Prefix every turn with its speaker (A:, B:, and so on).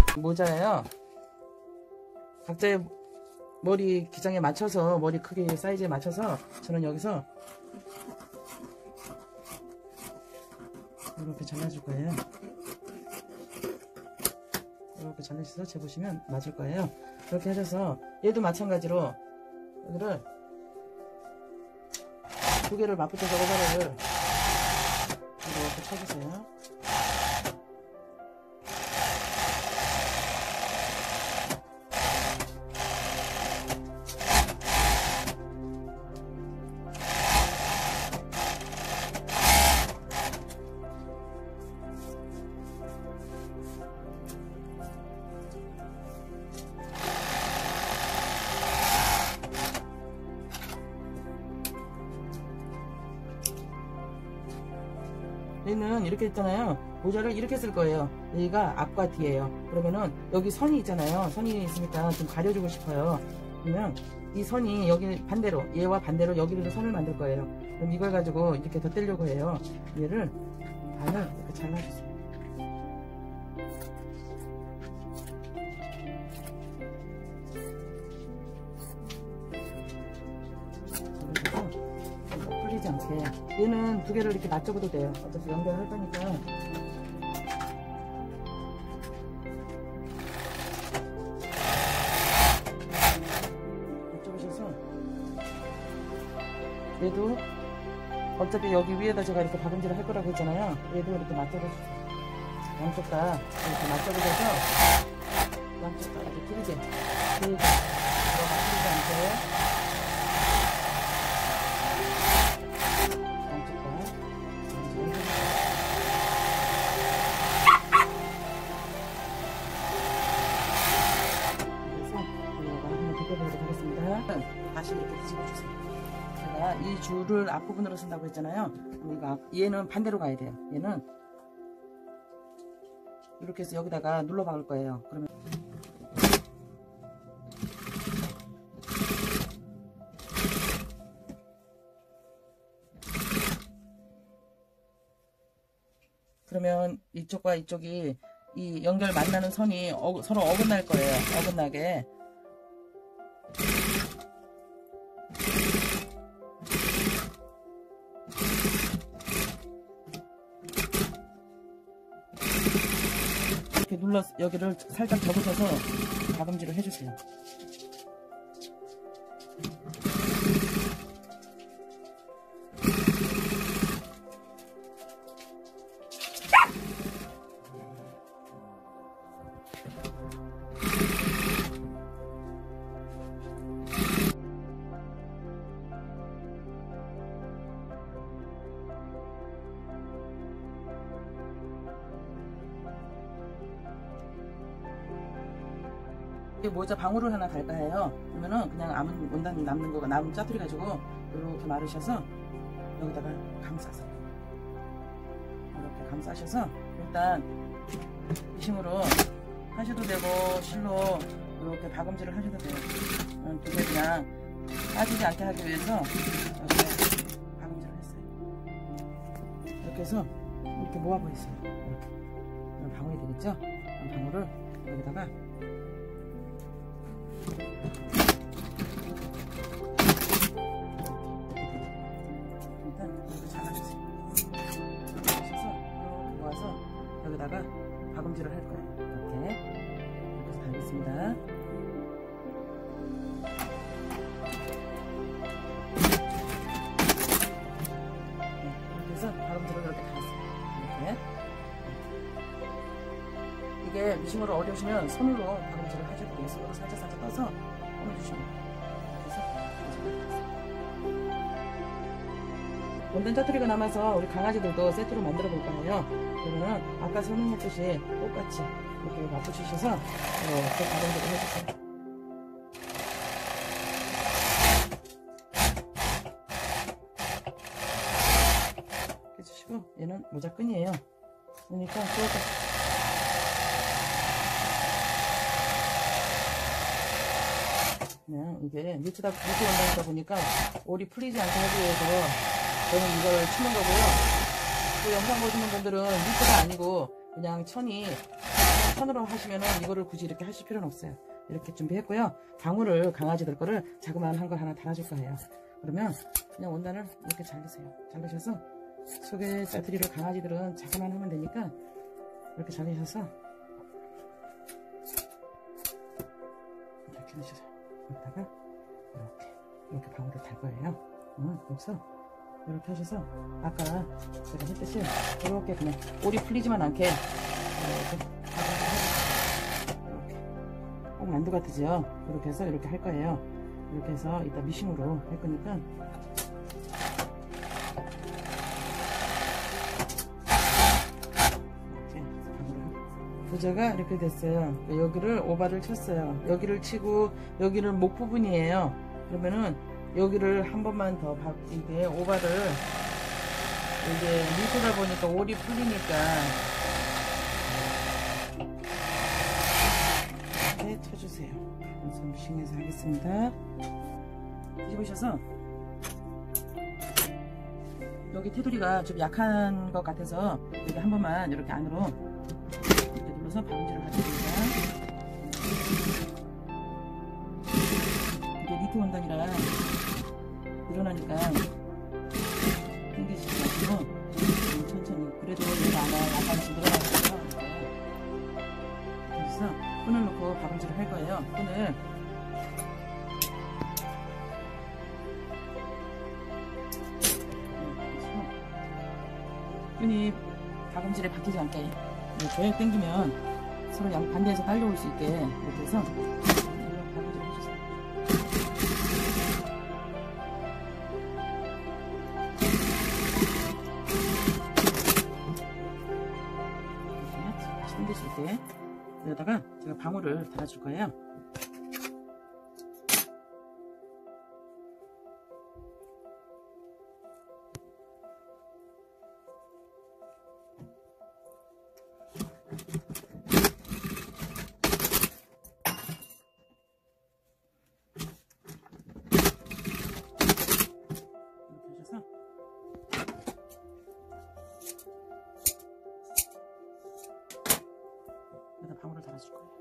A: 모자예요. 각자의 머리 기장에 맞춰서, 머리 크기 사이즈에 맞춰서 저는 여기서 이렇게 잘라줄 거예요. 이렇게 잘라주셔서 재보시면 맞을 거예요. 그렇게 하셔서 얘도 마찬가지로 여기를 두 개를 맞붙여서 오바를 이렇게 쳐주세요. 얘는 이렇게 있잖아요. 모자를 이렇게 쓸 거예요. 여기가 앞과 뒤에요. 그러면은 여기 선이 있잖아요. 선이 있으니까 좀 가려주고 싶어요. 그러면 이 선이 여기 반대로, 얘와 반대로 여기로 선을 만들 거예요. 그럼 이걸 가지고 이렇게 덧대려고 해요. 얘를 반을 이렇게 잘라주세요. 풀리지 않게. 얘는 두 개를 이렇게 맞춰봐도 돼요. 어차피 연결할 거니까. 맞춰보셔서 얘도 어차피 여기 위에다 제가 이렇게 박음질을 할 거라고 했잖아요. 얘도 이렇게 맞춰보세요. 양쪽 다 이렇게 맞춰보셔서 양쪽 다 이렇게 길게 풀리지 않게 다시 이렇게 뒤집어주세요. 제가 이 줄을 앞부분으로 쓴다고 했잖아요. 얘는 반대로 가야 돼요. 얘는 이렇게 해서 여기다가 눌러 박을 거예요. 그러면 이쪽과 이쪽이 이 연결 만나는 선이 서로 어긋날 거예요. 어긋나게. 이렇게 눌러서 여기를 살짝 접으셔서 박음질을 해주세요. 모자 방울을 하나 갈까 해요. 그러면은 그냥 남은 원단 남는 거가 남은 짜투리 가지고 이렇게 마르셔서 여기다가 감싸서 이렇게 감싸셔서 일단 미싱으로 하셔도 되고 실로 이렇게 박음질을 하셔도 돼요. 두 개 그냥 빠지지 않게 하기 위해서 이렇게 박음질을 했어요. 이렇게 해서 이렇게 모아보겠어요. 이렇게 방울이 되겠죠? 방울을 여기다가 일단 이렇게 잘라주세요. 잘라주셔서 모아서 여기다가 박음질을 할 거예요. 이렇게 해서 달겠습니다. 이렇게 해서 박음질을 이렇게 달았어요. 이렇게. 이게 미싱으로 어려우시면 손으로 박음질을 하셔도 돼요. 손으로 살짝 떠서 꺼내주시면 돼요. 원단 짜투리가 남아서 우리 강아지들도 세트로 만들어 볼 거예요. 그러면 아까 설명했듯이 똑같이 이렇게 맞춰주셔서 이렇게 박음질을 해주세요. 해주시고 얘는 모자 끈이에요. 그러니까 그냥 이게 니트 원단이다 보니까 올이 풀리지 않게 하기 위해서 저는 이걸 치는 거고요. 또 영상 보시는 분들은 니트가 아니고 그냥 천이 손으로 하시면은 이거를 굳이 이렇게 하실 필요는 없어요. 이렇게 준비했고요. 방울을 강아지들 거를 자그마한 거 하나 달아줄 거예요. 그러면 그냥 원단을 이렇게 자르세요. 자르셔서 속에 짜투리로 강아지들은 자그마한 하면 되니까 이렇게 자르셔서 이렇게 넣으셔서 여기다가 이렇게 방울을 달 거예요. 여기서 이렇게 하셔서 아까 제가 했듯이 이렇게 그냥 올이 풀리지만 않게 이렇게 꼭 만두 같으죠? 이렇게 해서 이렇게 할 거예요. 이렇게 해서 이따 미싱으로 할 거니까 부자가 이렇게 됐어요. 여기를 오바를 쳤어요. 여기를 치고 여기를 목 부분이에요. 그러면은 여기를 한 번만 더 이게 오바를 이게 미소다 보니까 올이 풀리니까 이렇게 쳐주세요. 그래서 미싱해서 하겠습니다. 뒤집으셔서 여기 테두리가 좀 약한 것 같아서 여기 한 번만 이렇게 안으로 이렇게 눌러서 방지를 하겠습니다. 이게 니트 원단이라 늘어나니까 당기시지 마시고 천천히. 그래도 얘가 약간씩 늘어나거든요. 그래서 끈을 놓고 박음질을 할 거예요. 끈이 박음질에 박히지 않게 이렇게 당기면 서로 반대에서 딸려올 수 있게 이렇게 해서 박음질을 해주세요. 당기실 때 여기다가 제가 방울을 달아줄 거예요. 여기다 방울을 달아줄 거예요.